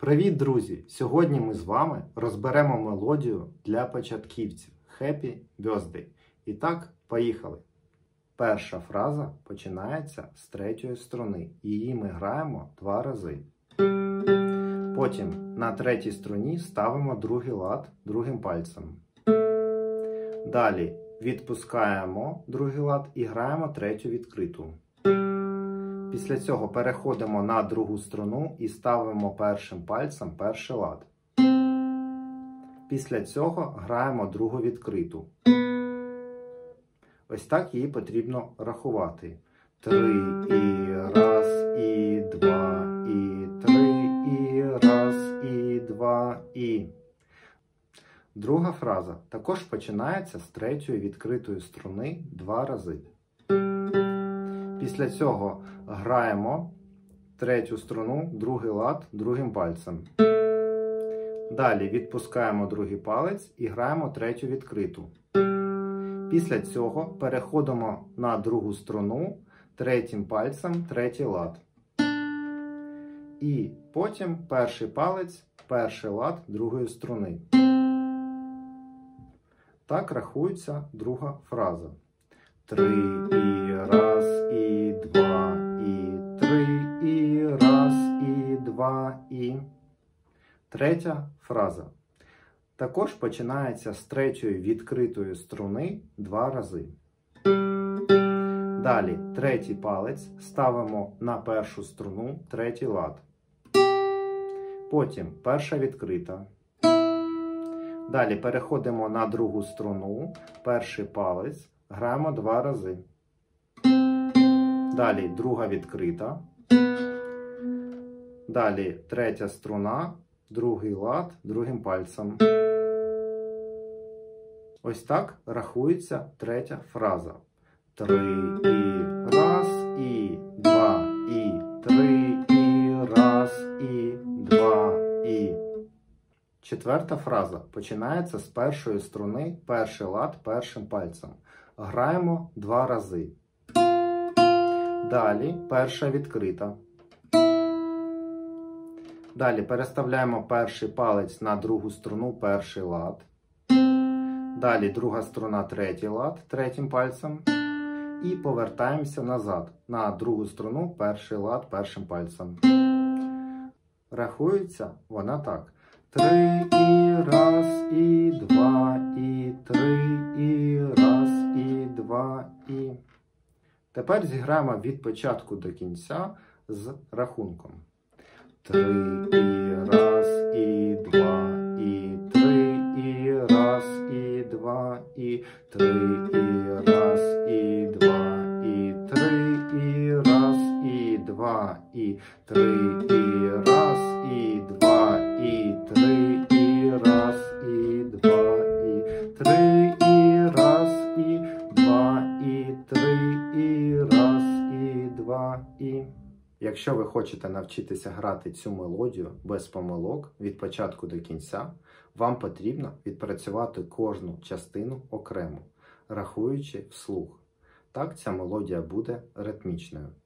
Привіт, друзі! Сьогодні ми з вами розберемо мелодію для початківців Happy Birthday. І так, поїхали! Перша фраза починається з третьої струни. Її ми граємо 2 рази. Потім на третій струні ставимо другий лад другим пальцем. Далі відпускаємо другий лад і граємо третю відкриту. Після цього переходимо на другу струну і ставимо першим пальцем перший лад. Після цього граємо другу відкриту. Ось так її потрібно рахувати. 3 і раз, і 2, і 3, і раз, і 2, і. Друга фраза також починається з третьої відкритої струни 2 рази. Після цього граємо третю струну, другий лад другим пальцем. Далі відпускаємо другий палець і граємо третю відкриту. Після цього переходимо на другу струну, третім пальцем третій лад. І потім перший палець, перший лад другої струни. Так рахується друга фраза. 3 і раз, і 2, і 3, і раз, і 2, і. Третя фраза. Також починається з третьої відкритої струни 2 рази. Далі третій палець ставимо на першу струну, третій лад. Потім перша відкрита. Далі переходимо на другу струну, перший палець. Граємо 2 рази. Далі друга відкрита. Далі третя струна, другий лад другим пальцем. Ось так рахується третя фраза. 3 і раз, і 2, і 3, і раз, і 2, і. Четверта фраза починається з першої струни, перший лад першим пальцем. Граємо 2 рази. Далі перша відкрита. Далі переставляємо перший палець на другу струну, перший лад. Далі друга струна, третій лад третім пальцем. І повертаємося назад на другу струну, перший лад першим пальцем. Рахується вона так. 3 і раз, і 2, і 3, і раз, і 2, і. Тепер зіграємо від початку до кінця з рахунком. 3 і раз, і 2, і 3, і раз, і 2, і 3, і раз, і 2, і 3, і раз, і 2, і 3, і раз, і 2, і 3, і раз, і 2, і 3, і раз, і 2, і 3, і раз, і 2, і. Якщо ви хочете навчитися грати цю мелодію без помилок від початку до кінця, вам потрібно відпрацювати кожну частину окремо, рахуючи вслух. Так ця мелодія буде ритмічною.